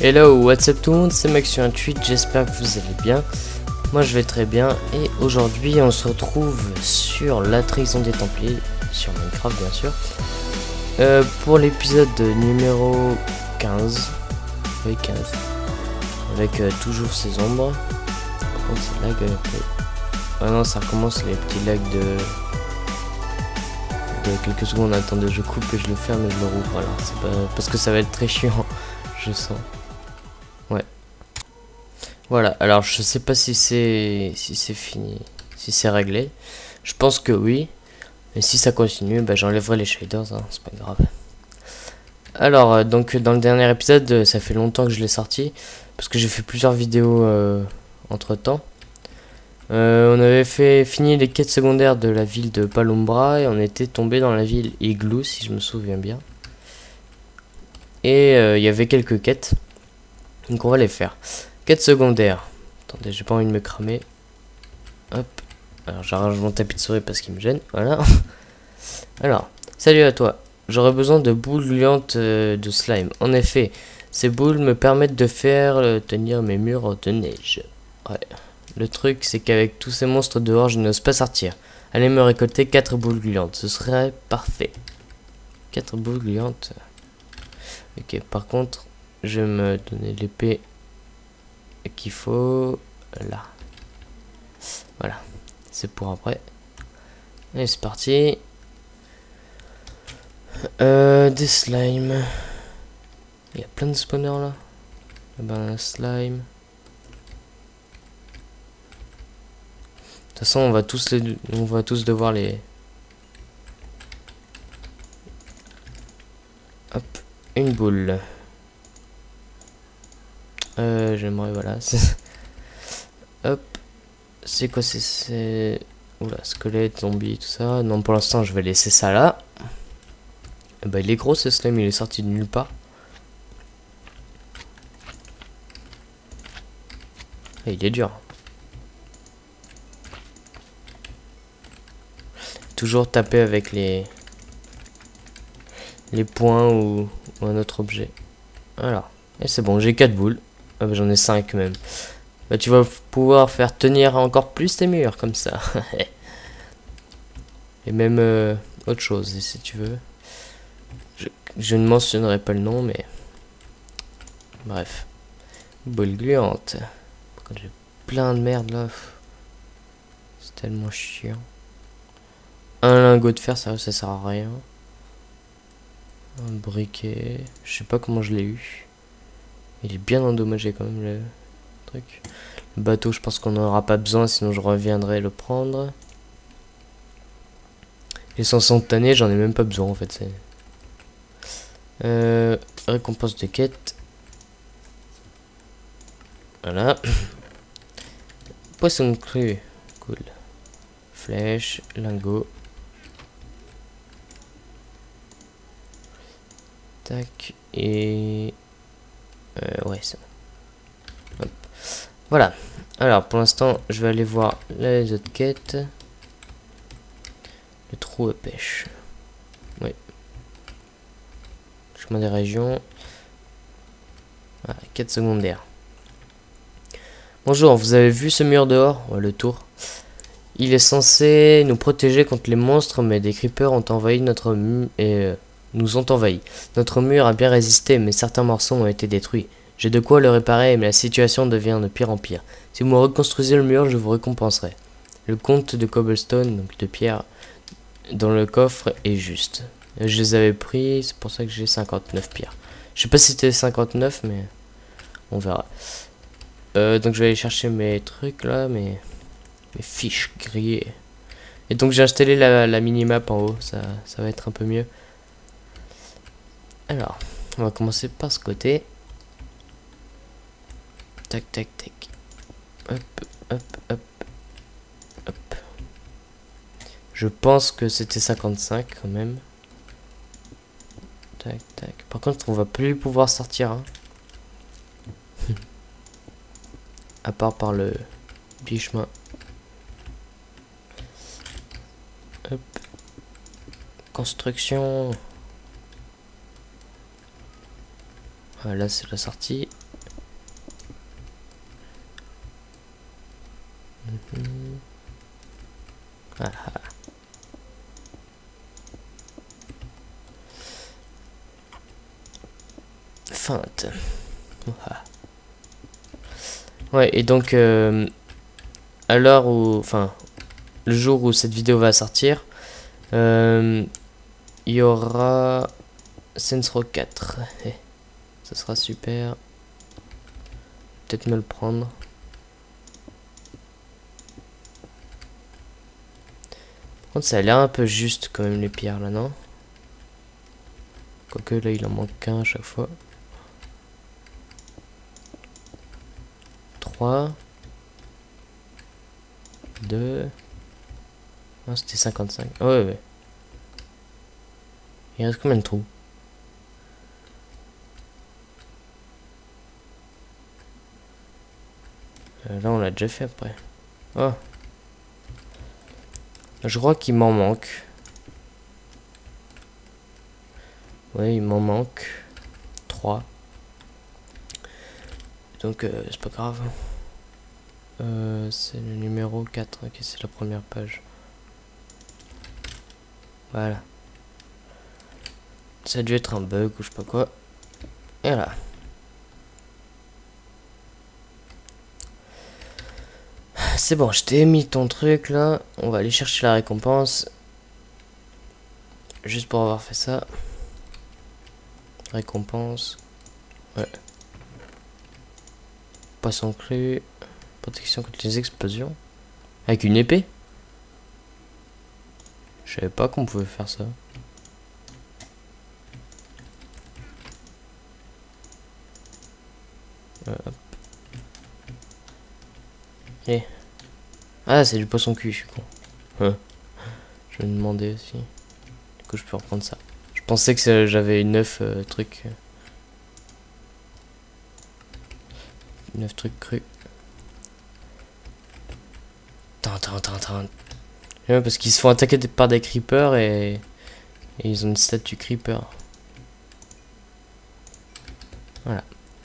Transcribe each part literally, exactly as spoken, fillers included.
Hello, what's up tout le monde, c'est Max sur un tweet, j'espère que vous allez bien. Moi je vais très bien et aujourd'hui on se retrouve sur la trahison des Templiers, sur Minecraft bien sûr, euh, pour l'épisode numéro quinze, oui quinze, avec euh, toujours ces ombres. Par contre ça lag un peu. Ah non, ça recommence les petits lags de... de quelques secondes. Attendez, je coupe et je le ferme et je le rouvre, voilà, c'est pas... parce que ça va être très chiant, je sens. Ouais. Voilà, alors je sais pas si c'est si c'est fini, si c'est réglé. Je pense que oui. Et si ça continue, bah, j'enlèverai les shaders, hein, c'est pas grave. Alors, euh, donc dans le dernier épisode, euh, ça fait longtemps que je l'ai sorti. Parce que j'ai fait plusieurs vidéos euh, entre temps. Euh, on avait fait fini les quêtes secondaires de la ville de Palumbra. Et on était tombé dans la ville Igloo, si je me souviens bien. Et il euh, y avait quelques quêtes. Donc on va les faire. Quête secondaire. Attendez, j'ai pas envie de me cramer. Hop. Alors j'arrange mon tapis de souris parce qu'il me gêne. Voilà. Alors, salut à toi. J'aurais besoin de boules gluantes euh, de slime. En effet, ces boules me permettent de faire euh, tenir mes murs de neige. Ouais. Le truc, c'est qu'avec tous ces monstres dehors, je n'ose pas sortir. Allez me récolter quatre boules gluantes. Ce serait parfait. quatre boules gluantes. Ok, par contre, je vais me donner l'épée qu'il faut là. Voilà, c'est pour après. Allez, c'est parti. Euh, des slimes. Il y a plein de spawners là. Ben, slime. De toute façon, on va tous les, on va tous devoir les. Hop, une boule. Euh, j'aimerais, voilà. Hop. C'est quoi, c'est... Oula, squelette, zombie, tout ça. Non, pour l'instant, je vais laisser ça là. Et bah, il est gros, ce slime, il est sorti de nulle part. Et il est dur. Toujours taper avec les... les points ou, ou un autre objet. Voilà. Et c'est bon, j'ai quatre boules. Ah bah, j'en ai cinq même. Bah, tu vas pouvoir faire tenir encore plus tes murs comme ça. Et même euh, autre chose si tu veux. Je, je ne mentionnerai pas le nom mais... Bref. Boule gluante. Quand j'ai plein de merde là. C'est tellement chiant. Un lingot de fer, ça, ça sert à rien. Un briquet. Je sais pas comment je l'ai eu. Il est bien endommagé quand même le truc. Le bateau, je pense qu'on n'en aura pas besoin, sinon je reviendrai le prendre. Les instantanés, j'en ai même pas besoin en fait. Euh, récompense de quête. Voilà. Poisson cru. Cool. Flèche, lingot. Tac. Et... Euh, ouais, c'est bon. Hop. Voilà. Alors, pour l'instant, je vais aller voir les autres quêtes. Le trou à pêche. Oui. Chemin des régions. Voilà, quête secondaire. Bonjour, vous avez vu ce mur dehors? Ouais, le tour. Il est censé nous protéger contre les monstres, mais des creepers ont envahi notre mur et euh, nous ont envahi. Notre mur a bien résisté, mais certains morceaux ont été détruits. J'ai de quoi le réparer, mais la situation devient de pire en pire. Si vous me reconstruisez le mur, je vous récompenserai. Le compte de cobblestone, donc de pierre, dans le coffre est juste. Je les avais pris, c'est pour ça que j'ai cinquante-neuf pierres. Je sais pas si c'était cinquante-neuf, mais on verra. Euh, donc je vais aller chercher mes trucs là, mes, mes fiches grillées. Et donc j'ai installé la, la minimap en haut, ça, ça va être un peu mieux. Alors, on va commencer par ce côté. Tac, tac, tac. Hop, hop, hop, hop. Je pense que c'était cinquante-cinq quand même. Tac, tac. Par contre, on va plus pouvoir sortir. Hein. À part par le petit chemin. Hop. Construction. Voilà, c'est la sortie. Ah. Feinte. Ah. Ouais, et donc, euh, à l'heure où... Enfin, le jour où cette vidéo va sortir, euh, il y aura Saints Row quatre. Eh, ça sera super. Peut-être me le prendre. Par contre, ça a l'air un peu juste quand même les pierres là, non? Quoique là, il en manque qu'un à chaque fois. trois. deux. Non, c'était cinquante-cinq. Oh, ouais, ouais. Il reste combien de trous? euh, Là, on l'a déjà fait après. Oh. Je crois qu'il m'en manque. Ouais, il m'en manque trois. Donc, euh, c'est pas grave. Euh, c'est le numéro quatre. Ok, c'est la première page. Voilà. Ça a dû être un bug ou je sais pas quoi. Et là. C'est bon, je t'ai mis ton truc là. On va aller chercher la récompense. Juste pour avoir fait ça. Récompense. Ouais. Poisson cru. Protection contre les explosions. Avec une épée? Je savais pas qu'on pouvait faire ça. Euh, hop. Et. Ah, c'est du poisson cuit, je suis con. Hein. Je me demandais aussi. Du coup, je peux reprendre ça. Je pensais que j'avais neuf euh, trucs. neuf trucs crus. Tant, tant, tant, tant. Ouais, parce qu'ils se font attaquer par des creepers et... et ils ont une statue creeper. Voilà.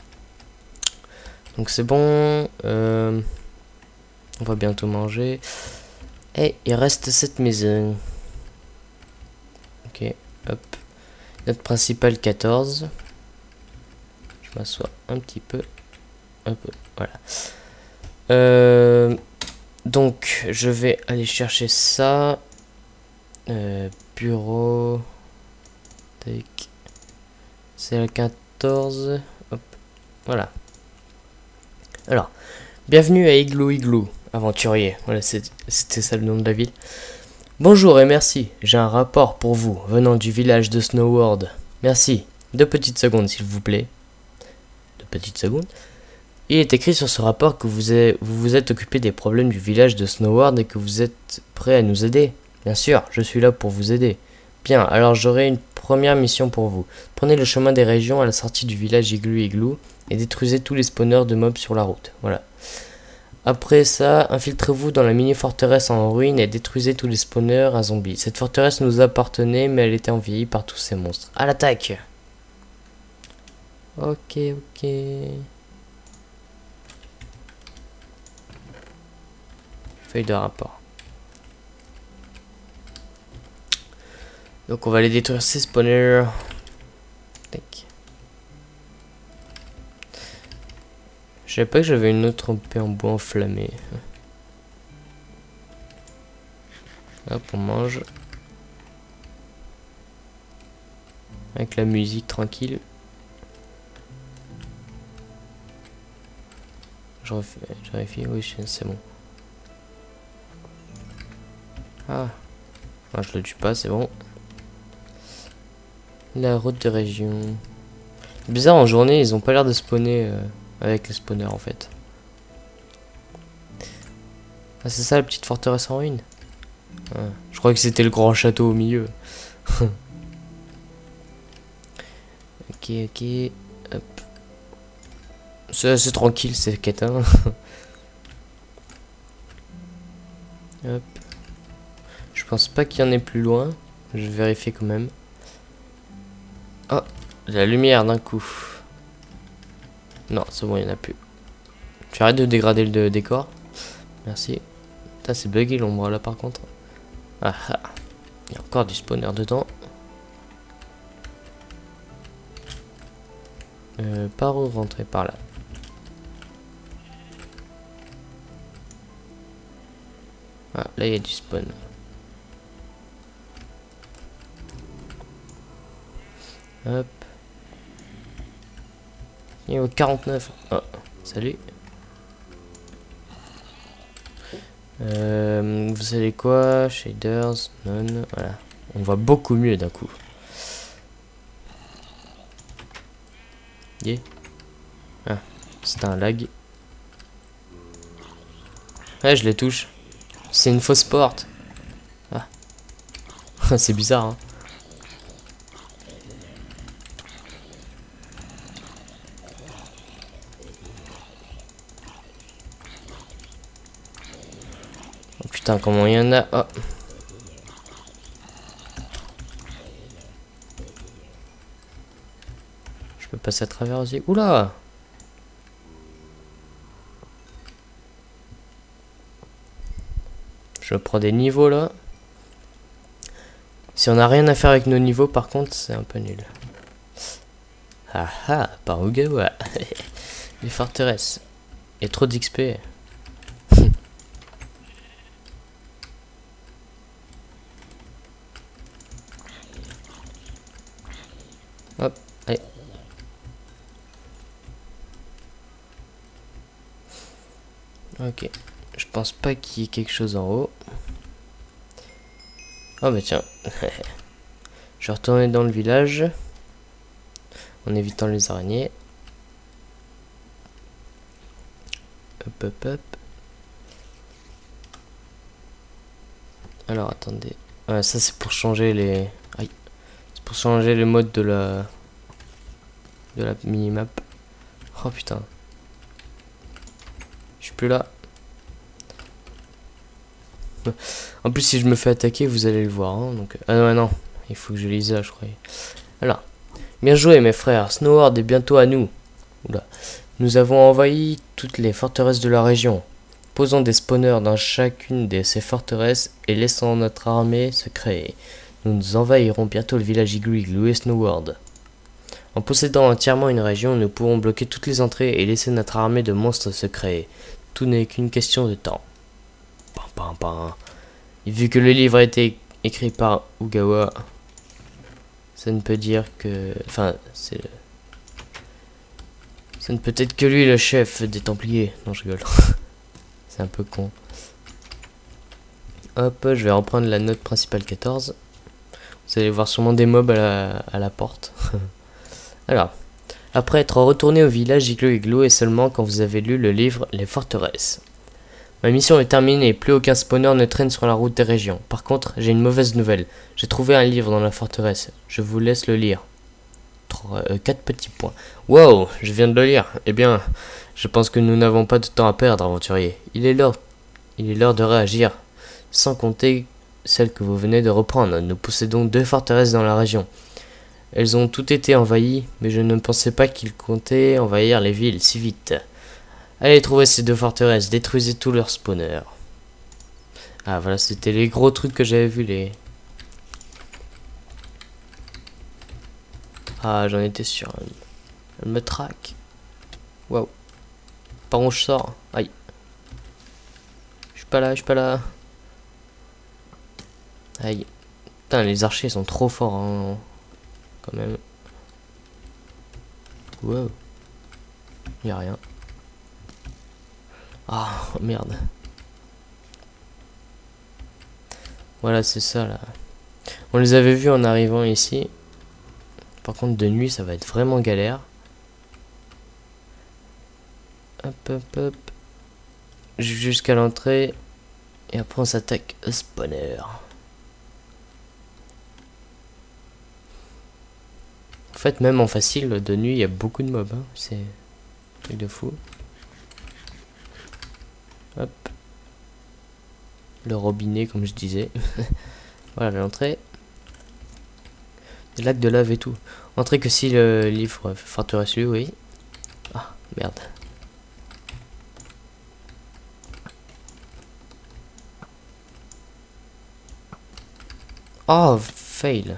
Donc c'est bon. Euh... On va bientôt manger. Et il reste cette maison. Ok, hop. Notre principal quatorze. Je m'assois un petit peu. Hop, voilà. Euh, donc, je vais aller chercher ça. Euh, bureau. C'est le quatorze. Hop, voilà. Alors, bienvenue à Igloo Igloo, aventurier. Voilà, c'était ça le nom de la ville. Bonjour et merci. J'ai un rapport pour vous, venant du village de Snowworld. Merci. Deux petites secondes, s'il vous plaît. Deux petites secondes. Il est écrit sur ce rapport que vous, avez, vous vous êtes occupé des problèmes du village de Snowworld et que vous êtes prêt à nous aider. Bien sûr, je suis là pour vous aider. Bien, alors j'aurai une première mission pour vous. Prenez le chemin des régions à la sortie du village Igloo Igloo et détruisez tous les spawners de mobs sur la route. Voilà. Après ça, infiltrez-vous dans la mini-forteresse en ruine et détruisez tous les spawners à zombies. Cette forteresse nous appartenait, mais elle était envahie par tous ces monstres. À l'attaque! Ok, ok... Feuille de rapport. Donc on va aller détruire ces spawners. Tac. Je savais pas que j'avais une autre épée en bois enflammé. Hop, on mange. Avec la musique tranquille. Je vérifie, oui c'est bon. Ah. ah, je le tue pas, c'est bon. La route de région. Bizarre, en journée, ils ont pas l'air de spawner euh, avec les spawners en fait. Ah, c'est ça la petite forteresse en ruine. ah, Je crois que c'était le grand château au milieu. Ok, ok. Hop. C'est assez tranquille, c'est quête, hein. Hop. Je pense pas qu'il y en ait plus loin. Je vais vérifier quand même. Oh, la lumière d'un coup. Non, c'est bon, il n'y en a plus. Tu arrêtes de dégrader le décor. Merci. Putain, c'est bugué l'ombre là par contre. Ah ah. Il y a encore du spawner dedans. Euh, par où rentrer? Par là. Ah, là il y a du spawn. Hop. Niveau quarante-neuf. Oh, salut. Euh, vous savez quoi? Shaders, non. Voilà. On voit beaucoup mieux d'un coup. Yeah. Ah, c'est un lag. Ouais, je les touche. C'est une fausse porte. Ah. C'est bizarre, hein. Oh putain, comment il y en a? Oh. Je peux passer à travers aussi. Oula! Je prends des niveaux là. Si on n'a rien à faire avec nos niveaux, par contre, c'est un peu nul. Ah ah, par Ogawa. Les forteresses. Il y a trop d'X P. Hop, allez. Ok. Je pense pas qu'il y ait quelque chose en haut. Oh bah tiens. Je vais retourner dans le village. En évitant les araignées. Hop hop hop. Alors attendez. Ah, ça c'est pour changer les. Aïe. C'est pour changer le mode de la. De la minimap. Oh putain. Je suis plus là. En plus si je me fais attaquer vous allez le voir hein, donc... Ah non non, il faut que je lise là je croyais. Alors, bien joué mes frères, Snowhorde est bientôt à nous. Oula. Nous avons envahi toutes les forteresses de la région. Posons des spawners dans chacune de ces forteresses et laissons notre armée se créer. Nous nous envahirons bientôt le village Igloo Igloo et Snowhorde. En possédant entièrement une région, nous pourrons bloquer toutes les entrées et laisser notre armée de monstres se créer. Tout n'est qu'une question de temps. Pam, pam, pam. Et vu que le livre a été écrit par Ogawa, ça ne peut dire que... Enfin, c'est... Ça ne peut être que lui le chef des Templiers. Non, je rigole. C'est un peu con. Hop, je vais reprendre la note principale quatorze. Vous allez voir sûrement des mobs à la, à la porte. Alors, après être retourné au village Igloo Igloo et seulement quand vous avez lu le livre Les Forteresses. Ma mission est terminée, plus aucun spawner ne traîne sur la route des régions. Par contre, j'ai une mauvaise nouvelle. J'ai trouvé un livre dans la forteresse. Je vous laisse le lire. Trois, euh, quatre petits points. Wow, je viens de le lire. Eh bien, je pense que nous n'avons pas de temps à perdre, aventurier. Il est l'heure, il est l'heure de réagir. Sans compter celle que vous venez de reprendre. Nous possédons deux forteresses dans la région. Elles ont toutes été envahies, mais je ne pensais pas qu'ils comptaient envahir les villes si vite. Allez trouver ces deux forteresses, détruisez tous leurs spawners. Ah voilà, c'était les gros trucs que j'avais vu les... Ah j'en étais sûr. Elle me traque. Waouh. Par où je sors? Aïe. Je suis pas là, je suis pas là. Aïe. Putain, les archers sont trop forts hein. Quand même. Wow. Y'a rien. Ah merde. Voilà c'est ça là. On les avait vus en arrivant ici. Par contre de nuit ça va être vraiment galère. Hop hop hop. Jusqu'à l'entrée. Et après on s'attaque au spawner. En fait même en facile de nuit il y a beaucoup de mobs hein. C'est un truc de fou. Hop. Le robinet comme je disais. Voilà l'entrée. Des lacs de lave et tout. Entrée que si le livre forteresse lui, oui. Ah merde. Oh, fail.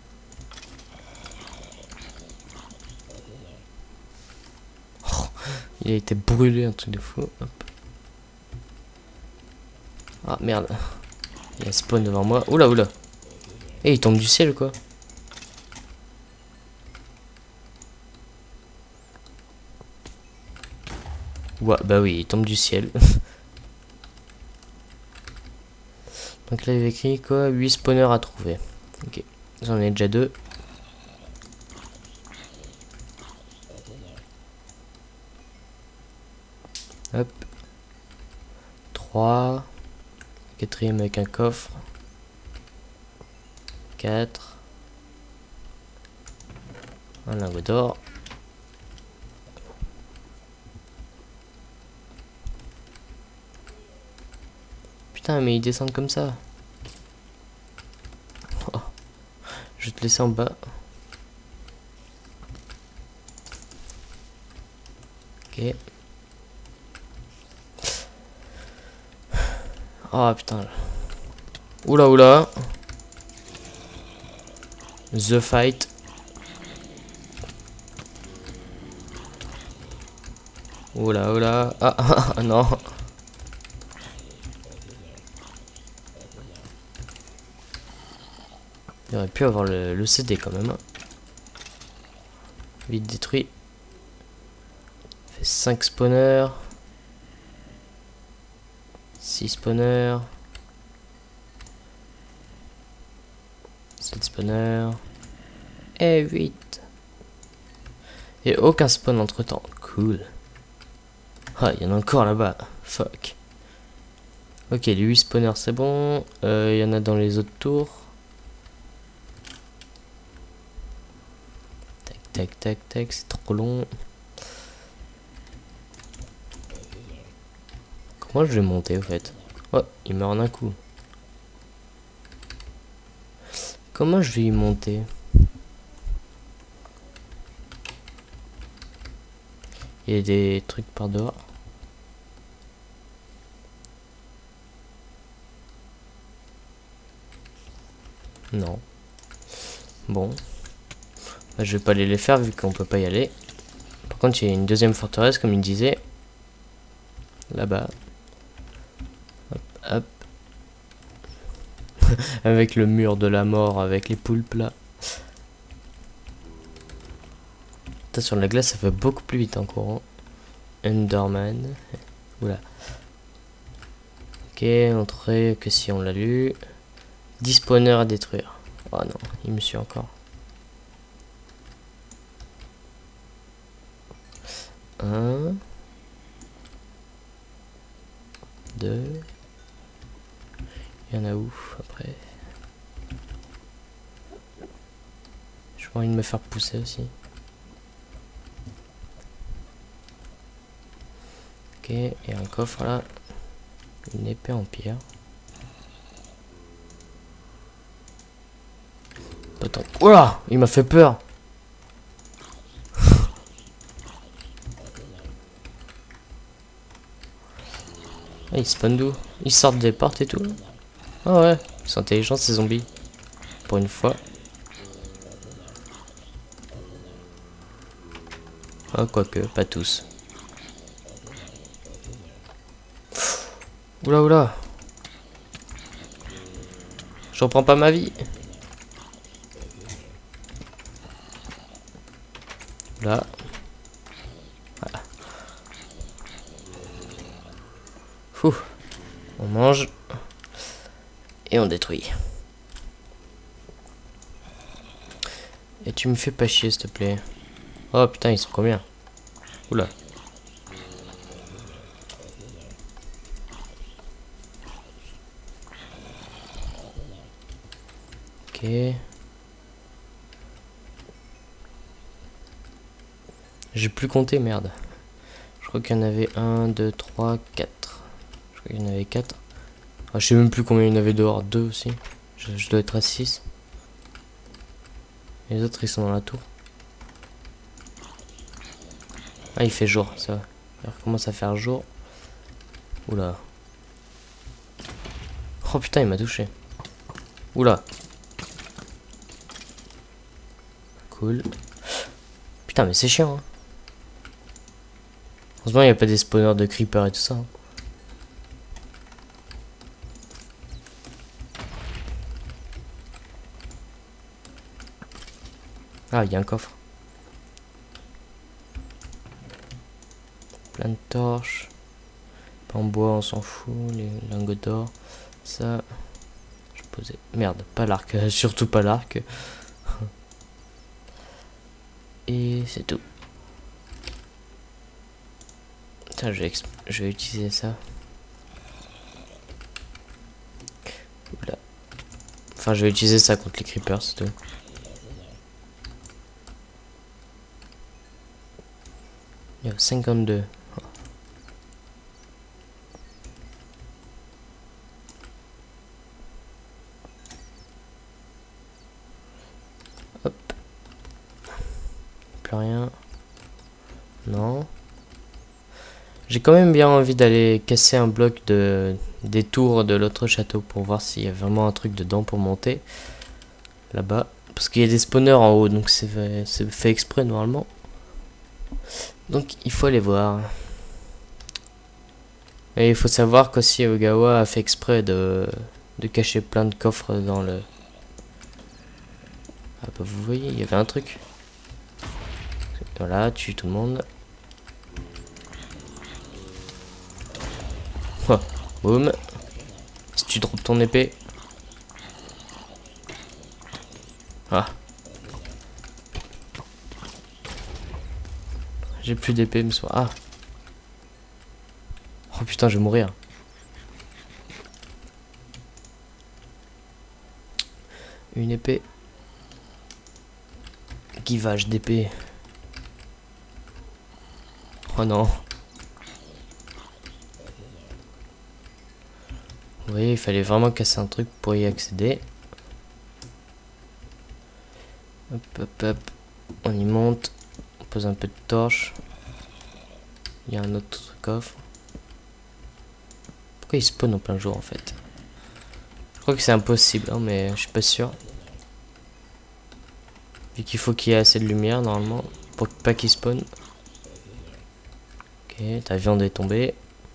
Oh, il a été brûlé, un truc de fou. Hop. Ah merde. Il y a un spawn devant moi. Oula, oula. Et il tombe du ciel quoi. Ouais, bah oui, il tombe du ciel. Donc là il y avait écrit quoi, huit spawners à trouver. Ok, j'en ai déjà deux. Hop. trois. Quatrième avec un coffre. quatre. Un lingot d'or. Putain, mais ils descendent comme ça. Oh. Je vais te laisser en bas. Ok. Oh putain. Oula oula. The fight. Oula oula. Ah, ah, ah non. Il aurait pu avoir le, le C D quand même. Hein. Vite détruit. Fait cinq spawners. six spawners. sept spawners. Et huit. Et aucun spawn entre temps. Cool. Ah, il y en a encore là-bas. Fuck. Ok, les huit spawners c'est bon. Il euh, y en a dans les autres tours. Tac, tac, tac, tac. C'est trop long. Comment je vais monter au fait? Oh, il meurt en un coup. Comment je vais y monter? Il y a des trucs par dehors. Non. Bon. Bah, je vais pas aller les faire vu qu'on peut pas y aller. Par contre, il y a une deuxième forteresse comme il disait. Là-bas. Hop, hop. Avec le mur de la mort, avec les poulpes là. Putain, sur la glace, ça fait beaucoup plus vite en courant. Enderman. Oula. Ok, entrée que si on l'a lu. dix spawners à détruire. Oh non, il me suit encore. Un. Deux. Il y en a où après? J'ai pas envie de me faire pousser aussi. Ok, et un coffre là. Une épée en pierre. Attends. Oula, il m'a fait peur. Ah, ils spawnent d'où? Ils sortent des portes et tout. Ah ouais, ils sont intelligents ces zombies. Pour une fois. Ah, quoique, pas tous. Oula oula. Je reprends pas ma vie. Là. Voilà. Fou. On mange. Et on détruit. Et tu me fais pas chier s'il te plaît. Oh putain, ils sont combien? Oula. Ok. J'ai plus compté, merde. Je crois qu'il y en avait un, deux, trois, quatre. Je crois qu'il y en avait quatre. Ah, je sais même plus combien il y en avait dehors. deux aussi. Je, je dois être à six. Les autres ils sont dans la tour. Ah, il fait jour, ça va. Il recommence à faire jour. Oula. Oh putain, il m'a touché. Oula. Cool. Putain, mais c'est chiant. Hein. Heureusement, il n'y a pas des spawners de creeper et tout ça. Hein. Ah, il y a un coffre. Plein de torches. En bois, on s'en fout. Les lingots d'or. Ça. Je posais. Merde, pas l'arc. Euh, surtout pas l'arc. Et c'est tout. Putain, je vais, je vais utiliser ça. Oula. Enfin, je vais utiliser ça contre les creepers, c'est tout. Il y a cinquante-deux. Hop. Plus rien. Non. J'ai quand même bien envie d'aller casser un bloc de des tours de l'autre château pour voir s'il y a vraiment un truc dedans pour monter. Là-bas. Parce qu'il y a des spawners en haut, donc c'est fait, fait exprès normalement. Donc il faut aller voir. Et il faut savoir qu'aussi Ogawa a fait exprès de, de cacher plein de coffres dans le... Ah bah vous voyez, il y avait un truc. Voilà, tue tout le monde. Oh, boum. Si tu drops ton épée. Ah. J'ai plus d'épée, mais soit. Ah. Oh putain, je vais mourir. Une épée. Givage d'épée. Oh non. Vous voyez, il fallait vraiment casser un truc pour y accéder. Hop, hop, hop. On y monte. On pose un peu de torche. Il y a un autre coffre. Pourquoi il spawn en plein jour en fait? Je crois que c'est impossible, hein, mais je suis pas sûr. Vu qu'il faut qu'il y ait assez de lumière normalement pour pas qu'il spawn. Ok, ta viande est tombée.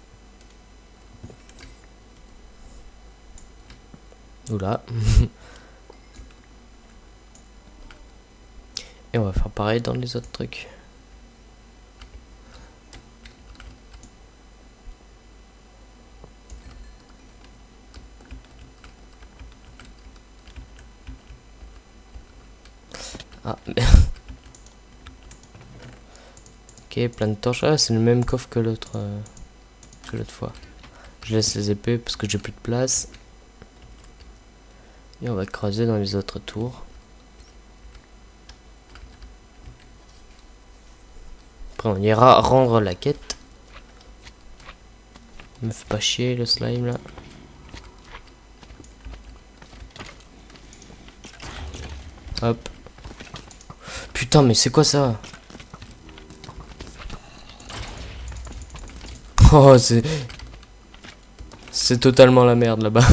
Oula. Et on va faire pareil dans les autres trucs. Ah, ok, plein de torches. Ah, c'est le même coffre que l'autre euh, que l'autre fois. Je laisse les épées parce que j'ai plus de place. Et on va creuser dans les autres tours. Après, on ira rendre la quête. Me fait pas chier le slime là. Hop. Putain, mais c'est quoi ça? Oh, c'est... C'est totalement la merde là-bas.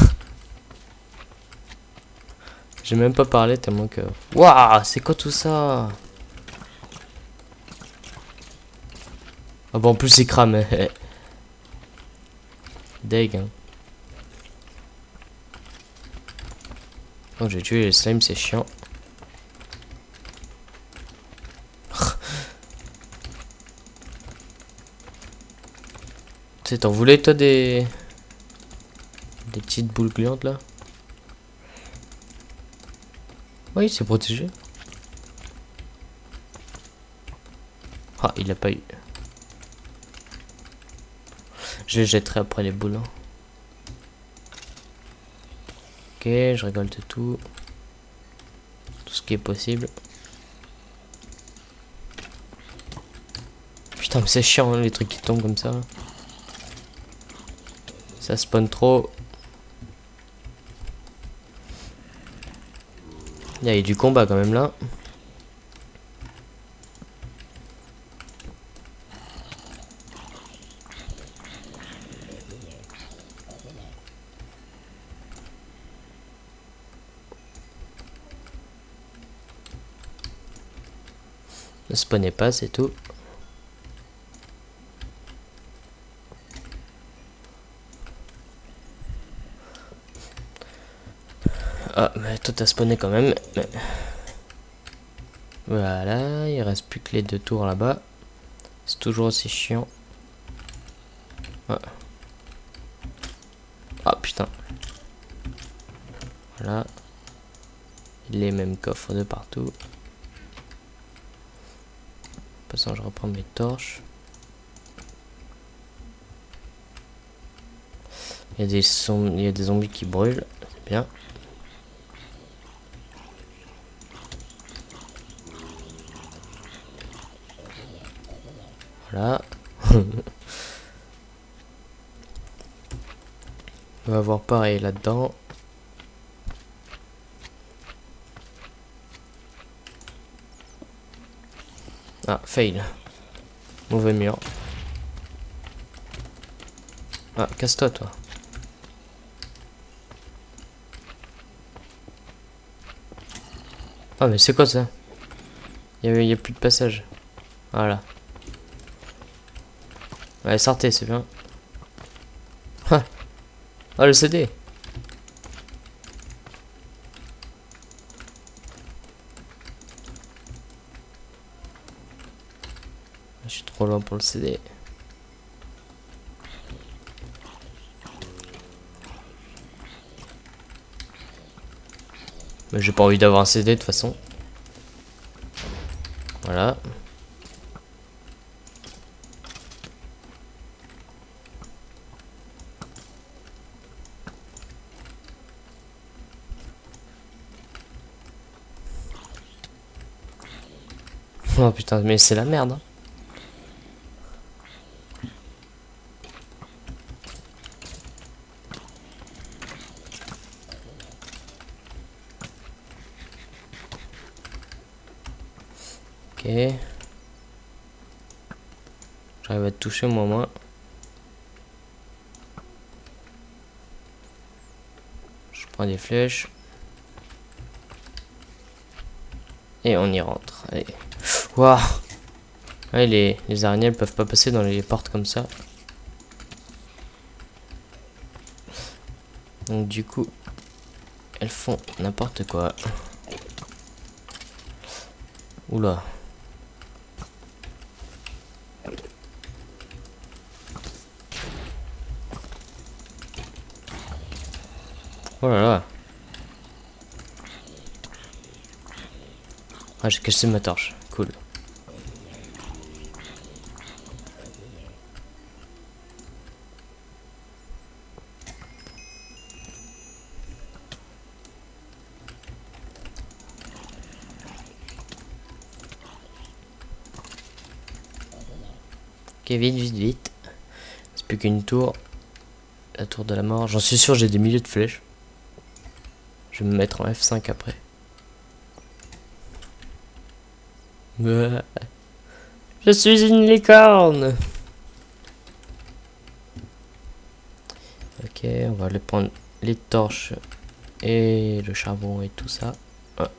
J'ai même pas parlé tellement que... Waouh, c'est quoi tout ça? Ah bon, en plus il crame. Deg, hein. Oh, j'ai tué les slimes, c'est chiant. Tu sais, t'en voulais toi des... Des petites boules gluantes là? Oui, c'est protégé. Ah, il a pas eu. Je les jetterai après les boules. Hein. Ok, je récolte tout. Tout ce qui est possible. Putain, mais c'est chiant hein, les trucs qui tombent comme ça. Ça spawn trop. Il y a eu du combat quand même là. spawnez pas, c'est tout. Ah, mais toi t'as spawné quand même. Mais... Voilà, il reste plus que les deux tours là-bas. C'est toujours aussi chiant. Ah, ah putain. Voilà. Les mêmes coffres de partout. En passant, je reprends mes torches. Il y a des, zom- il y a des zombies qui brûlent. C'est bien. Voilà. On va avoir pareil là-dedans. Ah, fail. Mauvais mur. Ah, casse-toi, toi. Ah, mais c'est quoi ça? Il y a, y a plus de passage. Voilà. Allez, sortez, c'est bien. Ah, oh, le C D. Je suis trop loin pour le C D. Mais j'ai pas envie d'avoir un C D de toute façon. Voilà. Oh putain, mais c'est la merde. Hein. Ok. J'arrive à te toucher moi moins. Je prends des flèches. Et on y rentre. Allez. Waouh. Ouais, les, les araignées elles peuvent pas passer dans les portes comme ça. Donc du coup, elles font n'importe quoi. Oula. Oh là là. Ah, j'ai cassé ma torche. Cool. Ok, vite, vite, vite. C'est plus qu'une tour. La tour de la mort. J'en suis sûr, j'ai des milliers de flèches. Je vais me mettre en F cinq après. Je suis une licorne. Ok, on va aller prendre les torches et le charbon et tout ça. Ah.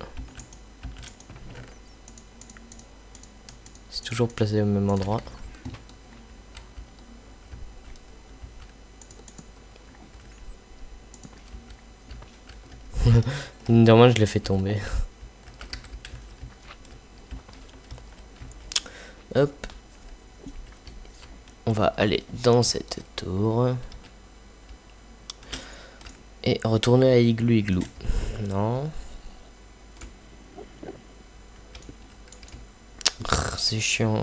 C'est toujours placé au même endroit. Normalement, je l'ai fait tomber. Hop. On va aller dans cette tour. Et retourner à Igloo Igloo. Non. C'est chiant.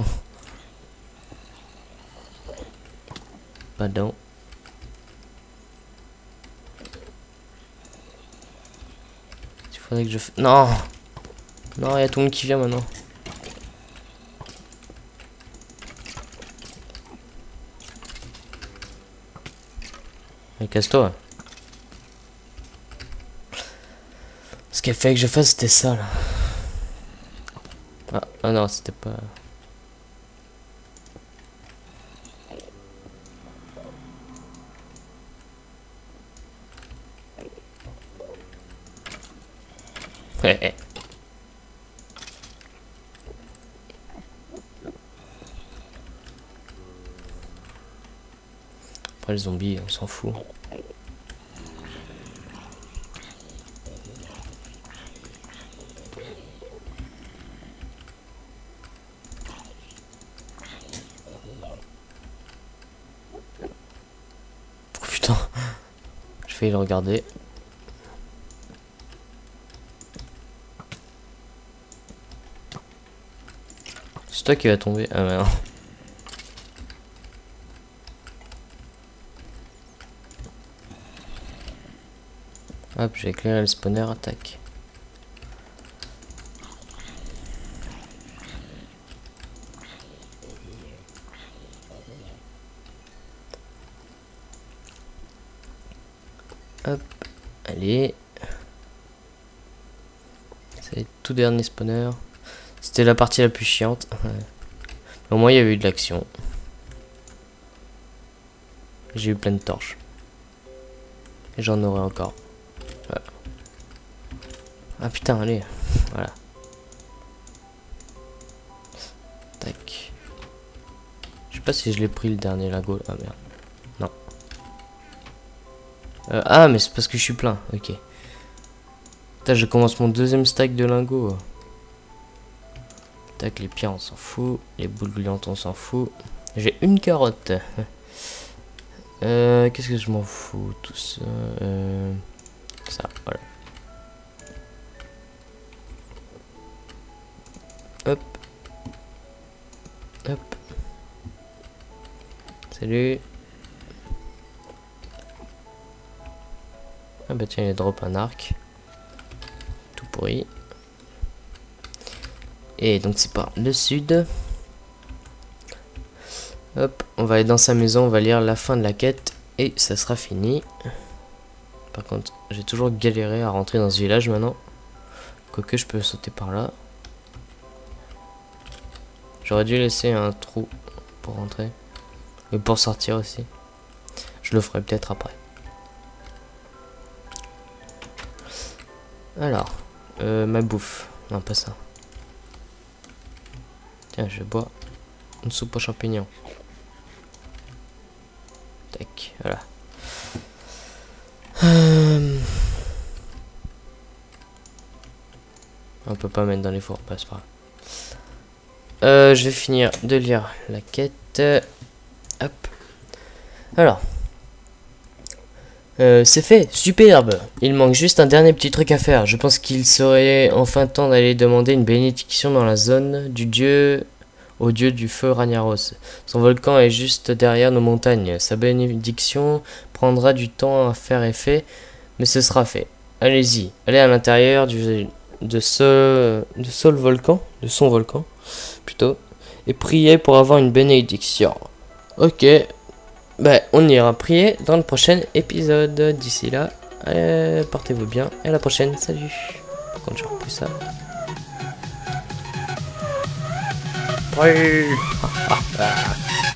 Pardon. Il faudrait que je... F... Non. Non, il y a tout le monde qui vient maintenant. Mais casse-toi. Ce qu'elle fait que je fasse, c'était ça, là. Ah, ah non, c'était pas... Après les zombies, on s'en fout. Oh putain, je vais le regarder. C'est toi qui va tomber. Ah mais non. Hop, j'ai éclairé le spawner, attaque. Hop, allez. C'est le tout dernier spawner. C'était la partie la plus chiante. Au moins il y avait eu de l'action. J'ai eu plein de torches. Et j'en aurai encore. Voilà. Ah putain, allez. Voilà. Tac. Je sais pas si je l'ai pris le dernier lingot. Ah merde. Non. Euh, ah mais c'est parce que je suis plein. Ok. Putain, je commence mon deuxième stack de lingots. Tac, les pierres on s'en fout. Les boules gluantes on s'en fout. J'ai une carotte. Euh, Qu'est-ce que je m'en fous tout ça euh, Ça, voilà. Hop. Hop. Salut. Ah bah tiens, il drop un arc. Tout pourri. Et donc c'est par le sud. Hop, on va aller dans sa maison, on va lire la fin de la quête et ça sera fini. Par contre, j'ai toujours galéré à rentrer dans ce village maintenant. Quoique je peux sauter par là. J'aurais dû laisser un trou pour rentrer. Et pour sortir aussi. Je le ferai peut-être après. Alors, euh, ma bouffe. Non, pas ça. Tiens, je bois une soupe aux champignons. Tac, voilà. Euh... On peut pas mettre dans les fours, passe pas. Euh, je vais finir de lire la quête. Hop. Alors. Euh, c'est fait, superbe. Il manque juste un dernier petit truc à faire. Je pense qu'il serait enfin temps d'aller demander une bénédiction dans la zone du dieu, au dieu du feu Ragnaros. Son volcan est juste derrière nos montagnes. Sa bénédiction prendra du temps à faire effet, mais ce sera fait. Allez-y, allez à l'intérieur du de ce de ce volcan, de son volcan plutôt, et priez pour avoir une bénédiction. Ok. Bah, on ira prier dans le prochain épisode. D'ici là, euh, portez-vous bien. Et à la prochaine. Salut. Par contre, je repousse ça. Oui.